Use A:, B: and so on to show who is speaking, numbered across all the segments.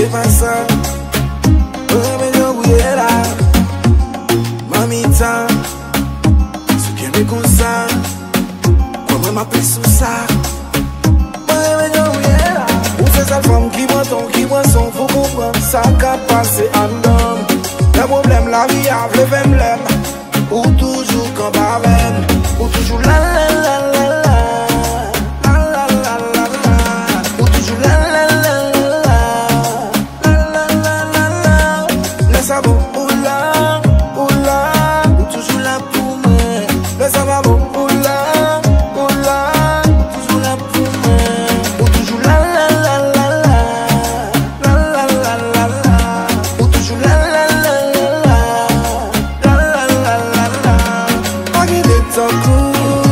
A: pas ça. Mais je voulais là. Mamita, ce qui me concerne. Comment m'appeler sous ça? Mais je voulais là. Ou c'est cette femme qui m'entend, qui m'entend, faut comprendre. Ça qu'a passé en homme. Le problème, la vie a fait l'aime. Ou toujours quand pas même. Ou toujours la la la la la. La la la la la. Ou toujours la la la la la. La la la la la. Le savon, oula, oula. Ou toujours là pour moi. Le savon, oula, oula. Toujours là pour moi. Ou toujours la la la la la. La la la la la. Ou toujours la la la la la. La la la la la. Pas qu'il est temps court.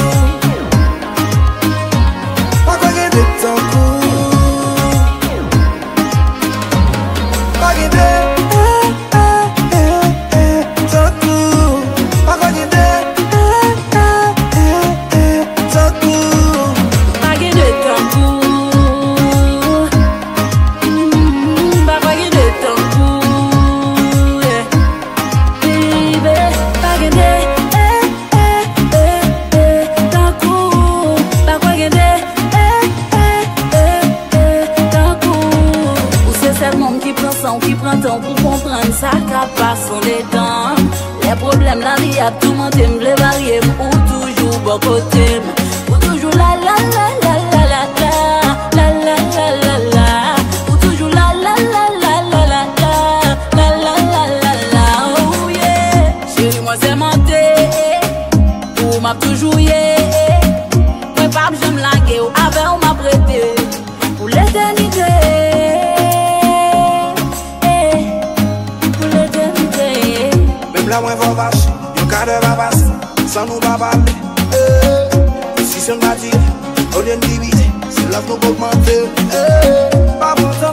A: Pas qu'il est temps court. Pas qu'il est temps court. Pas qu'il est temps court.
B: Pagé de tambour, pagé de tambour, baby, pagé de tambour, pagé de tambour. Ou c'est ce monde qui prend son, qui prend temps pour comprendre ça qu'a pas son les temps. Les problèmes la vie a tout le monde me les varier ou toujours bon côté. Ou toujours la la la la la la la la la la la la. Ou toujours la la la la la la la la la la la la. Oh yeah. Chérie moi c'est monté. Ou m'a toujours yeah. Moi pas j'aime laguer ou avec ou m'a prêté. Pour l'éternité. Pour l'éternité.
A: Même la moins va vache, yo cadre va passer, sans nous va parler. Si c'est un bâti, au lieu de diviser, c'est là qu'on peut augmenter. Pas pour ça.